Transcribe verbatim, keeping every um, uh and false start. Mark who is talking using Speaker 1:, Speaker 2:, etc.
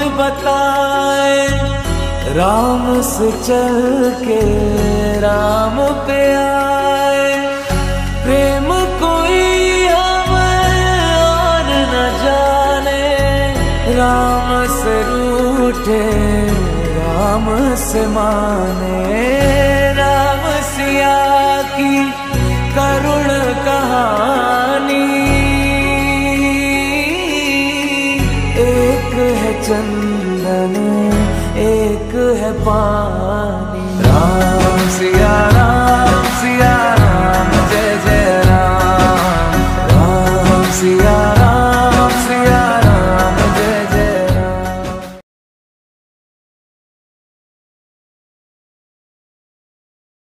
Speaker 1: बताए, राम से चल के राम पे आए। प्रेम कोई हमें और न जाने, राम से रूठे राम से माने। राम सिया की करुण कहानी, एक है चंदन एक है पानी।